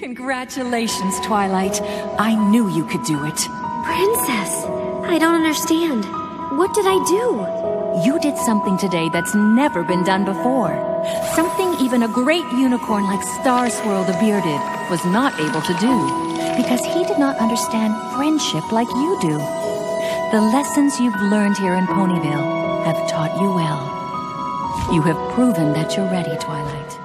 Congratulations, Twilight. I knew you could do it. Princess, I don't understand. What did I do? You did something today that's never been done before. Something even a great unicorn like Star Swirl the Bearded was not able to do, because he did not understand friendship like you do. The lessons you've learned here in Ponyville have taught you well. You have proven that you're ready, Twilight.